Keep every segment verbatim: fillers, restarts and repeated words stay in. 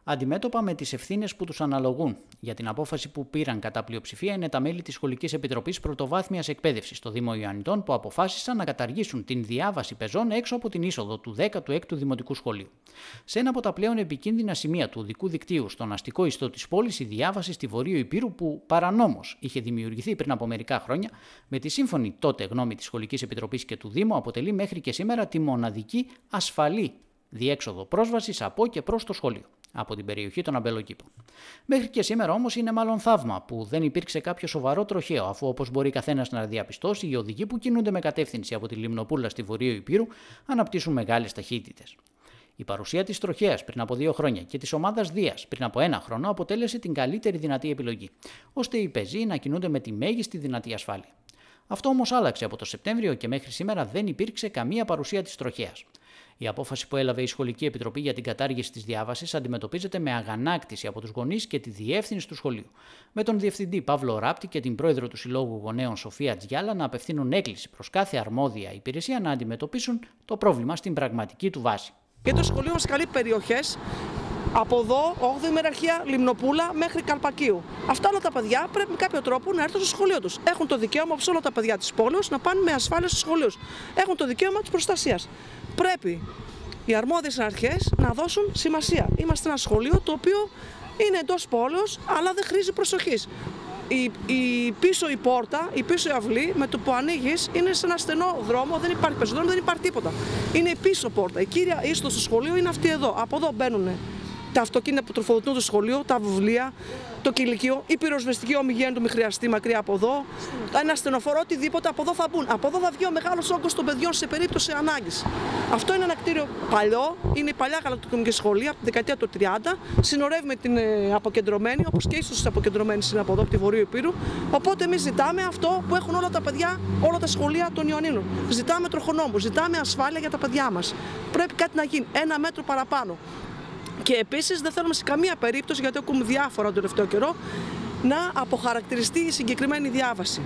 αντιμέτωπα με τις ευθύνες που τους αναλογούν. Για την απόφαση που πήραν κατά πλειοψηφία είναι τα μέλη της Σχολικής Επιτροπής Πρωτοβάθμιας Εκπαίδευσης στο Δήμο Ιωαννιτών, που αποφάσισαν να καταργήσουν την διάβαση πεζών έξω από την είσοδο του δέκατου έκτου Δημοτικού Σχολείου. Σε ένα από τα πλέον επικίνδυνα σημεία του οδικού δικτύου, στον αστικό ιστό της πόλης, η διάβαση στη Βορείο Ηπείρου, που παρανόμως είχε δημιουργηθεί πριν από μερικά χρόνια, με τη σύμφωνη τότε γνώμη της Σχολικής Επιτροπής και του Δήμου, αποτελεί μέχρι και σήμερα τη μοναδική ασφαλή διέξοδο πρόσβασης από και προς το σχολείο, από την περιοχή των Αμπελοκήπων. Μέχρι και σήμερα όμως είναι μάλλον θαύμα που δεν υπήρξε κάποιο σοβαρό τροχαίο, αφού, όπως μπορεί καθένας να διαπιστώσει, οι οδηγοί που κινούνται με κατεύθυνση από τη Λιμνοπούλα στη Βορείο Ηπείρου αναπτύσσουν μεγάλες ταχύτητες. Η παρουσία της τροχέας πριν από δύο χρόνια και της ομάδας Δίας πριν από ένα χρόνο αποτέλεσε την καλύτερη δυνατή επιλογή, ώστε οι πεζοί να κινούνται με τη μέγιστη δυνατή ασφάλεια. Αυτό όμως άλλαξε από το Σεπτέμβριο και μέχρι σήμερα δεν υπήρξε καμία παρουσία της τροχέας. Η απόφαση που έλαβε η Σχολική Επιτροπή για την κατάργηση της διάβασης αντιμετωπίζεται με αγανάκτηση από τους γονείς και τη διεύθυνση του σχολείου, με τον Διευθυντή Παύλο Ράπτη και την Πρόεδρο του Συλλόγου Γονέων Σοφία Τζιάλα να απευθύνουν έκκληση προς κάθε αρμόδια υπηρεσία να αντιμετωπίσουν το πρόβλημα στην πραγματική του βάση. Και το σχολείο μας καλύπτει περιοχές από εδώ, όγδοη Μεραρχία, Λιμνοπούλα μέχρι Καλπακίου. Αυτά όλα τα παιδιά πρέπει με κάποιο τρόπο να έρθουν στο σχολείο τους. Έχουν το δικαίωμα, όπως όλα τα παιδιά της πόλης, να πάνε με ασφάλεια στους σχολείους. Έχουν το δικαίωμα της προστασίας. Πρέπει οι αρμόδιες αρχές να δώσουν σημασία. Είμαστε ένα σχολείο το οποίο είναι εντός πόλεως, αλλά δεν χρήζει προσοχής. Η, η πίσω η πόρτα, η πίσω η αυλή, με το που ανοίγεις, είναι σε ένα στενό δρόμο, δεν υπάρχει πεζοδρόμο, δεν υπάρχει τίποτα. Είναι η πίσω πόρτα. Η κύρια είσοδος του σχολείου είναι αυτή εδώ. Από εδώ μπαίνουν τα αυτοκίνητα που τροφοδοτούν το σχολείο, τα βιβλία, το κηλικείο, η πυροσβεστική ομιγένεια του μη χρειαστεί μακριά από εδώ, ένα στενοφόρο, οτιδήποτε από εδώ θα μπουν. Από εδώ θα βγει ο μεγάλος όγκος των παιδιών σε περίπτωση ανάγκης. Αυτό είναι ένα κτίριο παλιό, είναι η παλιά γαλακτοκομική σχολεία από τη δεκαετία του τριάντα, συνορεύει με την ε, αποκεντρωμένη, όπως και ίσως αποκεντρωμένη είναι από εδώ, από τη Βορείο Ηπείρου. Οπότε εμείς ζητάμε αυτό που έχουν όλα τα παιδιά, όλα τα σχολεία των Ιωαννίνων. Ζητάμε τροχονόμους, ζητάμε ασφάλεια για τα παιδιά μας. Πρέπει κάτι να γίνει, ένα μέτρο παραπάνω. Και επίσης δεν θέλουμε σε καμία περίπτωση, γιατί ακούμε διάφορα τον τελευταίο καιρό, να αποχαρακτηριστεί η συγκεκριμένη διάβαση.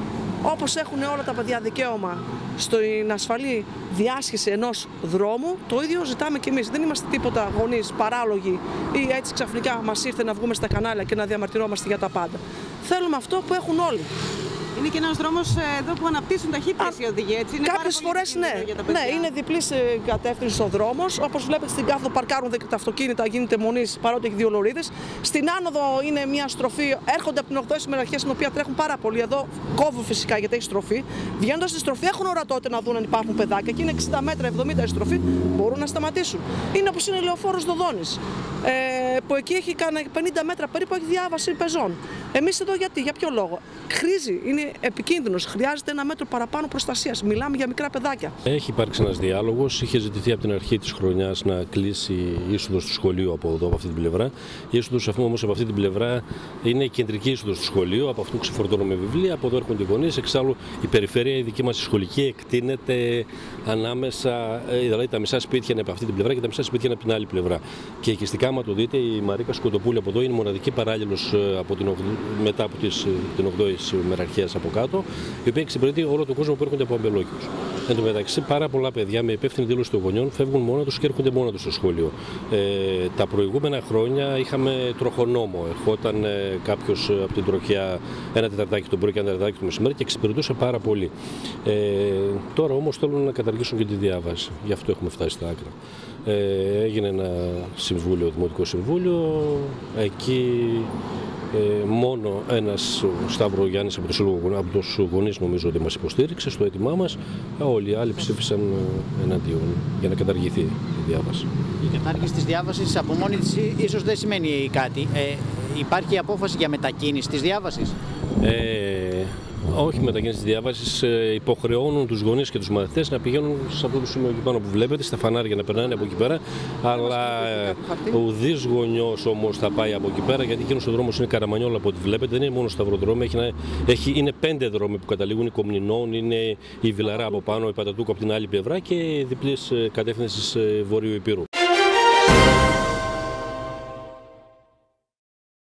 Όπως έχουν όλα τα παιδιά δικαίωμα στην ασφαλή διάσχεση ενός δρόμου, το ίδιο ζητάμε και εμείς. Δεν είμαστε τίποτα γονείς παράλογοι ή έτσι ξαφνικά μας ήρθε να βγούμε στα κανάλια και να διαμαρτυρόμαστε για τα πάντα. Θέλουμε αυτό που έχουν όλοι. Είναι και ένας δρόμος εδώ που αναπτύσσουν ταχύτητες οι οδηγοί, έτσι. Είναι κάποιες φορές ναι. Ναι, είναι διπλής κατεύθυνση ο δρόμος. Όπως βλέπετε στην κάθοδο παρκάρουν τα αυτοκίνητα, γίνεται μονής παρότι έχει δύο λωρίδες. Στην άνοδο είναι μια στροφή, έρχονται από την ογδόη Μεραρχία, στην οποία τρέχουν πάρα πολύ. Εδώ κόβουν φυσικά γιατί έχει στροφή. Βγαίνοντας στη στροφή έχουν ορατότητα να δουν αν υπάρχουν παιδάκια και είναι εξήντα μέτρα, εβδομήντα η στροφή, μπορούν να σταματήσουν. Είναι όπως είναι η Λεωφόρος Δοδόνης, ε, που εκεί έχει κάνει πενήντα μέτρα περίπου, έχει διάβαση πεζών. Εμείς εδώ γιατί, για ποιο λόγο? Χρήζει, είναι επικίνδυνος, χρειάζεται ένα μέτρο παραπάνω προστασίας. Μιλάμε για μικρά παιδάκια. Έχει υπάρξει ένας διάλογος. Είχε ζητηθεί από την αρχή της χρονιάς να κλείσει η είσοδος του σχολείου από εδώ, από αυτή την πλευρά. Η είσοδος αυτού όμως από αυτή την πλευρά είναι η κεντρική είσοδος του σχολείου. Από αυτού ξεφορτώνουμε βιβλία, από εδώ έρχονται οι γονείς. Εξάλλου η περιφέρεια, η δική μας σχολική, εκτείνεται ανάμεσα, δηλαδή τα μισά σπίτια είναι από αυτή την πλευρά και τα μισά σπίτια είναι από την άλλη πλευρά. Και οικιστικά, άμα το δείτε, η Μαρίκα Σκοτοπούλη από εδώ είναι μοναδική παράλληλος από την, μετά από τις, την ογδόη Μεραρχία από κάτω, η οποία εξυπηρετεί όλο τον κόσμο που έρχονται από Αμπελόκηπους. Εν τω μεταξύ, πάρα πολλά παιδιά με υπεύθυνη δήλωση των γονιών φεύγουν μόνα τους και έρχονται μόνα τους στο σχολείο. Ε, τα προηγούμενα χρόνια είχαμε τροχονόμο. Ερχόταν ε, κάποιο από την τροχιά ένα τεταρτάκι το πρωί και ένα τεταρτάκι το μεσημέρι και εξυπηρετούσε πάρα πολύ. Ε, τώρα όμως θέλουν να καταργήσουν και τη διάβαση. Γι' αυτό έχουμε φτάσει στα άκρα. Ε, έγινε ένα συμβούλιο, δημοτικό συμβούλιο. Εκεί Ε, μόνο ένας Σταύρο Γιάννης από, το, από τους γονείς νομίζω ότι μας υποστήριξε στο αίτημά μας. Όλοι οι άλλοι ψήφισαν εναντίον για να καταργηθεί η διάβαση. Η κατάργηση της διάβασης από μόνη της ίσως δεν σημαίνει κάτι. Ε, υπάρχει απόφαση για μετακίνηση της διάβασης? Ε, όχι μετακίνηση της διάβασης, υποχρεώνουν τους γονείς και τους μαθητές να πηγαίνουν σε αυτό το σημείο εκεί πάνω που βλέπετε, στα φανάρια να περνάνε από εκεί πέρα, αλλά ουδής γονιός όμως θα πάει από εκεί πέρα, γιατί εκείνος ο δρόμος είναι Καραμανιόλα από ό,τι βλέπετε, δεν είναι μόνο σταυροδρόμιο, έχει, έχει, είναι πέντε δρόμοι που καταλήγουν, η Κομνηνών, είναι η Βιλαρά από πάνω, η Πατατούκο από την άλλη πλευρά και διπλής κατεύθυνσης Βορείου Ηπείρου.